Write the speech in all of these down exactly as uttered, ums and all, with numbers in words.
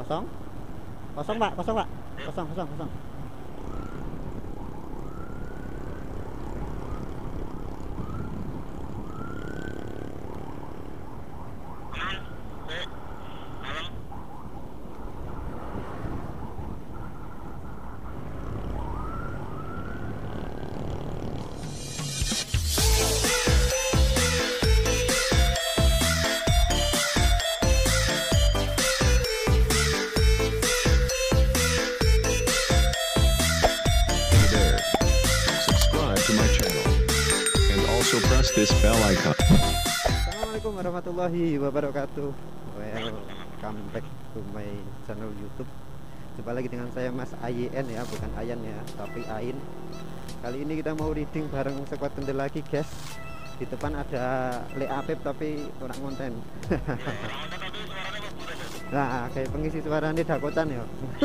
Kosong. Kosong, Pak. Kosong, Pak. Kosong, kosong, kosong. Press this bell icon. Assalamualaikum warahmatullahi wabarakatuh. Welcome back to my channel YouTube. Jumpa lagi dengan saya Mas Ayen ya, bukan Ayan ya, tapi Ain. Kali ini kita mau reading bareng squad kendel lagi, guys. Di depan ada Le Apep tapi kurang konten. Nah, kayak pengisi suaranya Dakotan ya.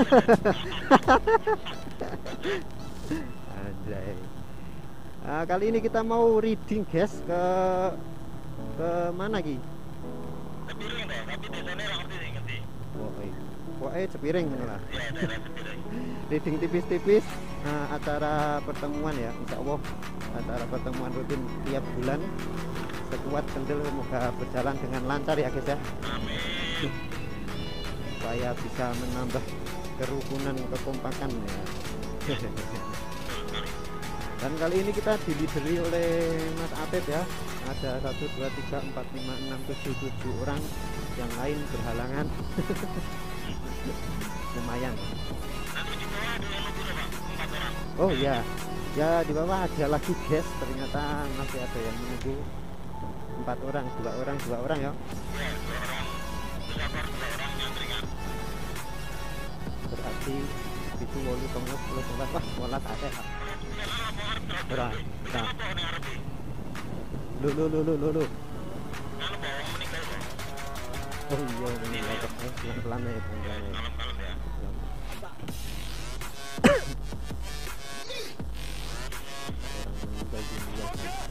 Anjay. Nah, kali ini kita mau reading, guys, ke ke mana Ki? Cepiring deh, tapi desanya lah ngerti sih, ngerti. Woi, woi cepiring ngono lah. Reading tipis-tipis, nah, acara pertemuan ya, insya Allah acara pertemuan rutin tiap bulan. Sekuat kendel semoga berjalan dengan lancar ya, guys ya. Amin. Supaya bisa menambah kerukunan, kekompakan ya. Dan kali ini kita dilideri oleh Mas Apep ya. Ada satu, dua, tiga, empat, lima, enam, tujuh, tujuh orang. Yang lain berhalangan. Lumayan. Oh iya. Ya di bawah ada lagi, guys. Ternyata masih ada yang menunggu. Empat orang, dua orang, dua orang ya. Berarti itu wolu tengah sepuluh sebelas. Wah, molat ada. Berah, nah. Lu lu lu lu lu lu. Oh iya, ini lagi pelan-pelan ya, pelan-pelan ya. Orang meninggal dunia.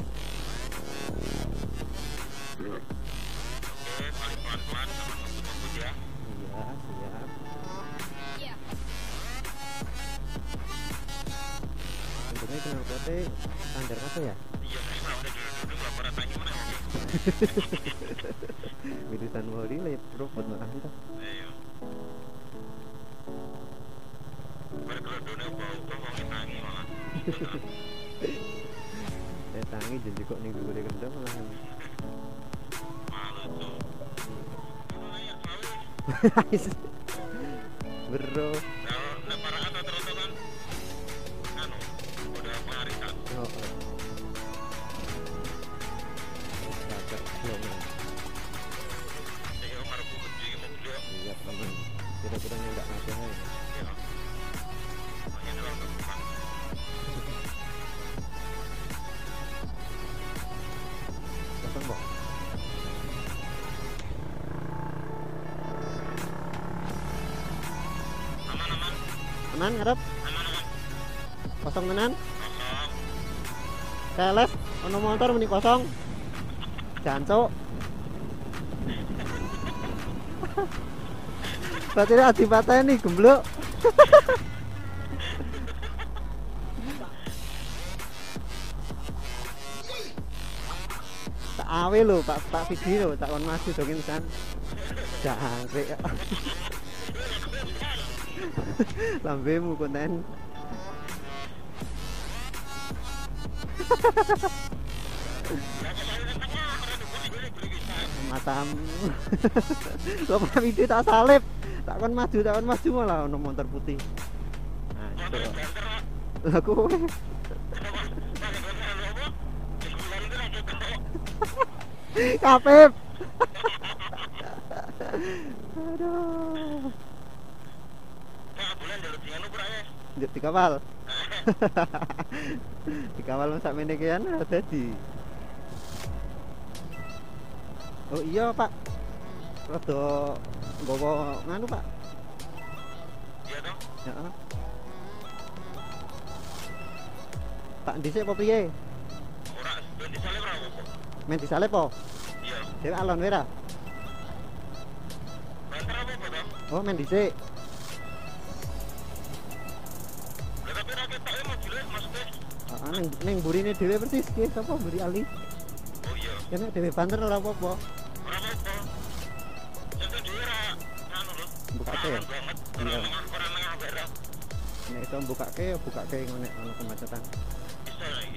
Oke, paling pelan-pelan sama ngebut ya. Iya, siap. Ini kenapa teh standar apa ya? Iya, saya udah duduk nggak pernah tanya mana. Wiritan wali lep robot malah kita. Iya. Berkerodone bau tuh mau ngitangi malah. Saya tangi jadi kok nih gue kendang malah. Malu tuh. Bro. Kalau para atau terus kan, anu, udah pengarisan. Oh, oh. Cakep, belum. Jadi Omar bubut juga mau beli. Iya, teman. Kira-kira nggak ada ya. Iya. Makanya doang teman. Kosong kok. Aman-aman. Aman, ngarep. Aman-aman. Kosong tenan. Kosong. Keles, ono motor meni kosong. Jancuk. Berarti adi pateni gemblok. Tak awe lho, Pak Pak video lho, tak kon maju dongin san. Jangkrik. Lambemu konten. Matam. Lo Pak video tak salib. Tak kon maju, tak kon maju malah ono motor putih. Nah, itu. Lah kowe. Kapep. Aduh. Dikawal. Dikawal sak meneh kian dadi. Oh iya, Pak. Rada nggawa nganu, Pak. Iya dong. Heeh. Pak dhisik apa piye? Ora, ben disalib ora apa. Men disalip po? Iya. Dewe alon wera. Banter apa apa to? Oh, main dhisik. Ya tapi ra ketok mau golek maksudnya. Heeh, ning ning burine dhewe persis ki, sapa mburi Ali? Oh iya. Kene dhewe banter ora apa-apa. Ora apa-apa. Jadi dia ra anu lho. Bukake ya? Banget. Iya. Ora ora nang daerah. Nek iso mbukake ya bukake ngene ana kemacetan. Bisa lagi.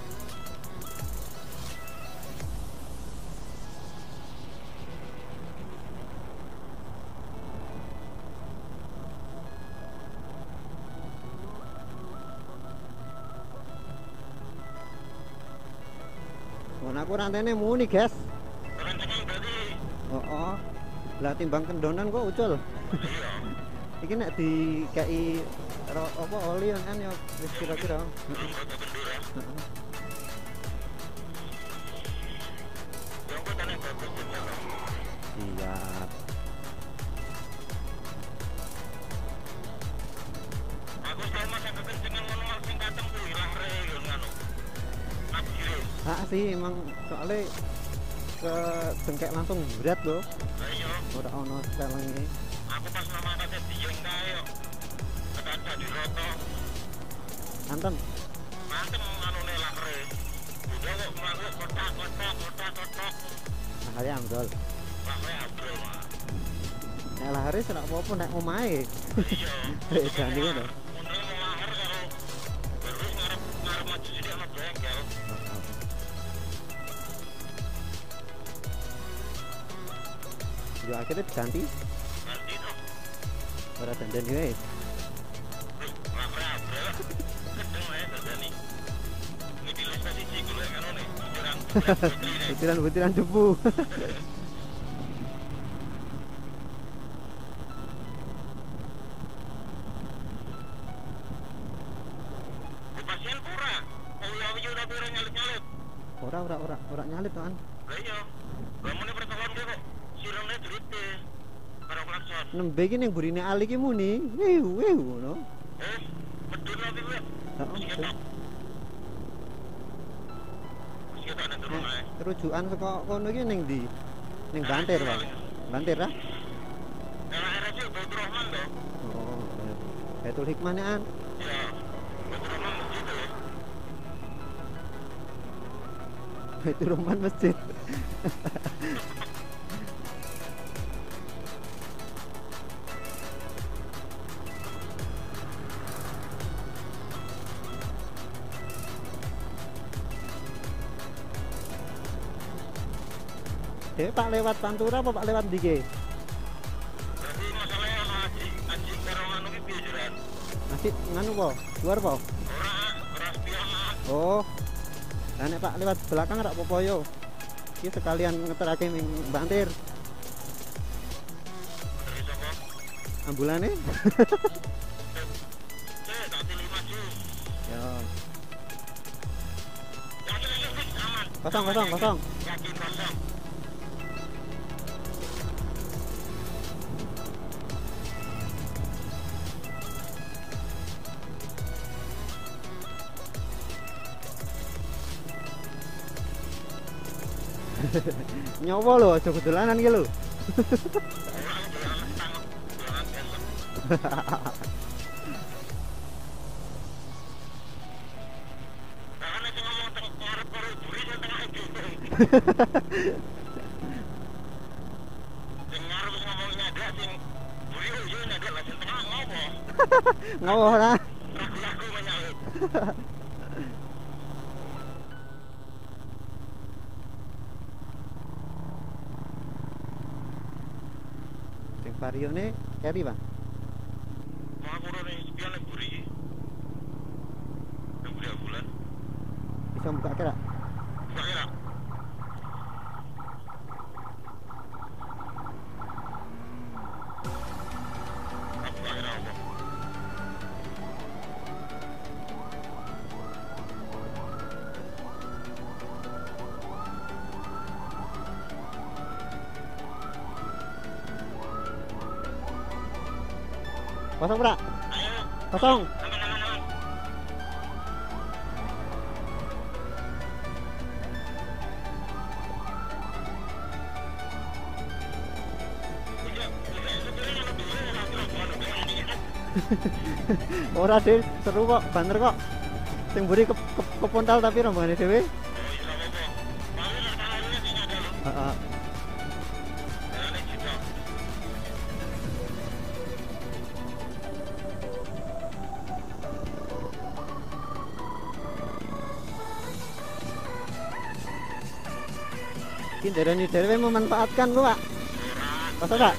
Mun aku rantene muni, guys. Orang tekan berarti Oh, oh. Lah timbang kendonan kok ucul. iya. Iki nek dikei ro apa oli kan ya wis kira-kira. Belum kota bendera. Heeh. Yang kota nih bagus juga loh. Siap. Aku selama masa kekencengan ngono mal sing kateng kuwi ilang re yo ngono. Nabire. Ah sih emang soalnya ke dengkek langsung berat loh. Lah iya. Ora ono spellingnya. Aku pas nama kata dieng kae yo. Kata di roto. Anten. Mantem anune ilang re. Udah kok mlaku kotak-kotak kotak-kotak. Nah, ya amdol. Lah re abro mah. Nek lahir ora apa-apa nek omahe. Iya. Eh jane ngono. Mundur mau lahir karo terus ngarep ngarep maju sini ana bengkel. Yo akhirnya diganti Nanti tuh. ora dandan yo wis. Lah re abro. Kedeng ae dadani. Ini di lista siji golek ngono nih. Pikiran. Butiran-butiran debu. Pasien pura. Oh ya iya udah pura nyalip-nyalip. Ora ora ora ora nyalip kan. Lah iya. Lamune pertolongan kok sirene drite. Karo klakson. Nembe iki ning burine Ali ki muni. Wiu wiu ngono. Eh, medun lagi gue. Heeh. Siketok. Siketok nek turun ae. Rujukan saka kono iki ning ndi? Ning Bantir, Pak. Bantir ah. Era era sih Baitur Rahman toh. Oh. Betul hikmahnya an. Ya. Baitur Rahman masjid ya. Itu rumah masjid. Dewe Pak lewat Pantura apa Pak lewat Dige? Berarti masalahnya ana haji haji karo anu ki piye jalan? Masih nganu po? Luar po? Ora ora spionat. Oh. Lah nek Pak lewat belakang rak apa yo? Iki sekalian ngeterake ning Bantir. Dari sapa? Ambulane. Eh, tak pilih maju. Yo. Yakin ini wis aman. Kosong kosong kosong. Yakin kosong. Nyowo lho, aja kedolanan iki lho. Orang jalan tang, jalan esok. Karena sing ngomong teng ngarep karo buri sing tengah iki. Sing ngarep wis ngomong nyadak sing buri yo yo nyadak lah sing tengah ngopo? Ngowo ora? Ragu-ragu menyalip. Sing varione keri, Pak. Mau aku ora spion nek buri iki. Nek buri bulan. Bisa buka kira? Buka kira. Aku buka kira apa? Kosong, Pak. Ayo, Kosong. aman aman aman. Iya, iya, sebenarnya lebih Ora deh, seru kok, banter kok. Sing mburi ke, ke, kepontal tapi rombongane dhewe. Oh iya apa-apa. Paling nek kalane sing ada lho. Heeh. Kalane juga. Iki dereni dhewe memanfaatkan lu, Pak. Masa tak?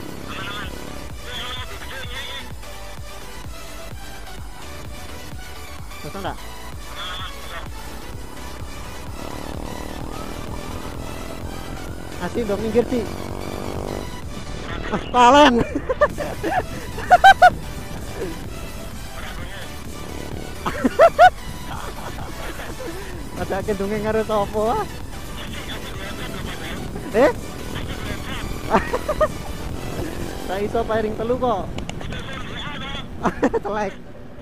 Masa tak? Asih dong minggir sih. Ah, palen. Ada kedunge karo sapa? Ah? Eh? Saya iso pairing telu kok. Telek.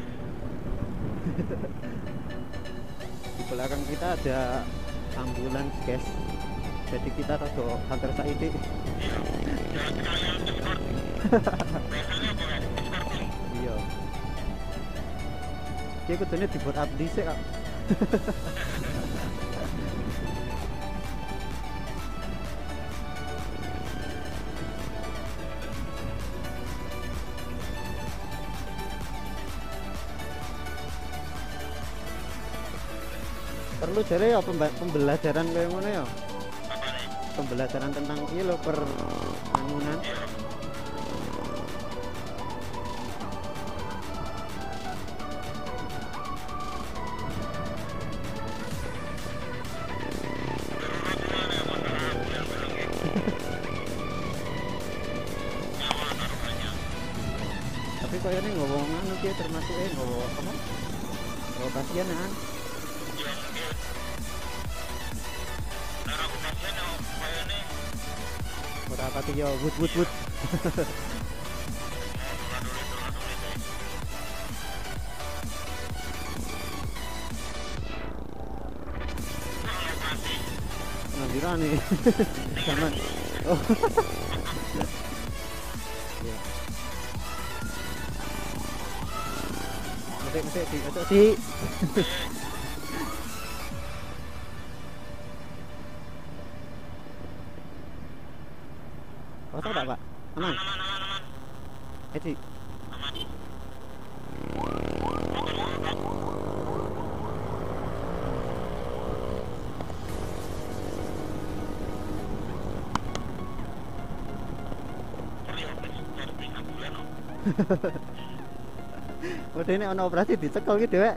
Di belakang kita ada ambulans, guys. Jadi kita rada hunter saiki. Iya. Ki kudune dibuat abdi sih, Kak. Perlu jare ya pemba- pembelajaran kayak ngono ya. Pembelajaran tentang iki lho per bangunan. Tapi kayaknya nggowo anu ki termasuk eh nggowo apa? Nggowo kasihanan. Ora pati yo wut wut wut. Ngandirane. Zaman. Oh. Ya. Mesti mesti di ojo sih. Kosong tak, Pak? Aman? Eh, Ci. Udah ini ono operasi dicekel gitu ya.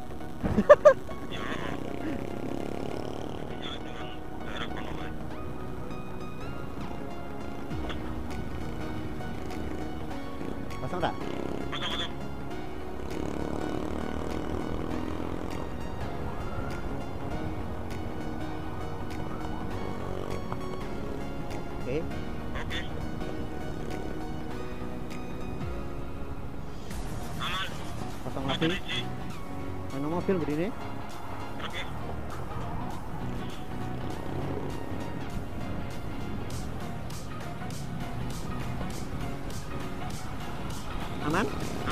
Kosong tak? Oke. Kosong lagi. Mana mobil berdiri? Aman?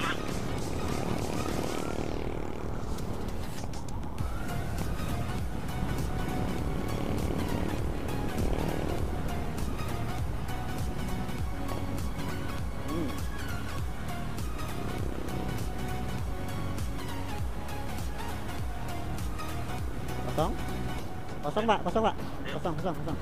Hmm. Kosong? Kosong, Pak, kosong, Pak. Kosong, kosong, kosong.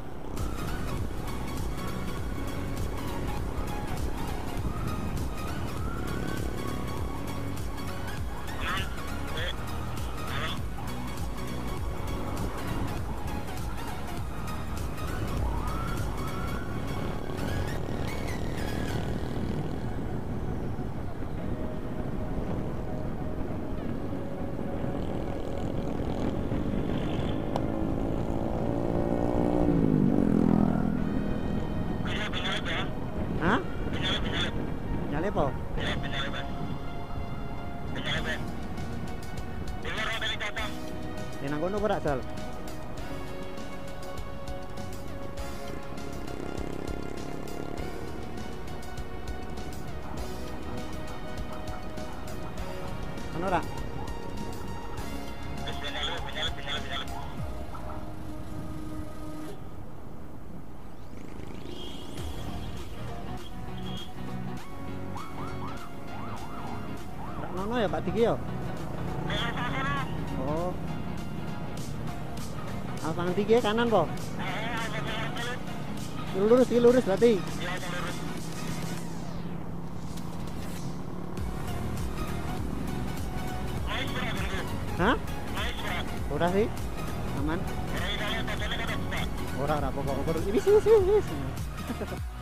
Hah? Nyale po? Nang kono ora Sal? Ono ora? Terus sinyal, sinyal, sinyal, sinyal. Ora ono ya Pak Diki ya? Oh. Alfang Diki kanan po? Lurus, iki lurus berarti. Hah? Ora sih? Aman? Ora ora pokok. Wis wis wis.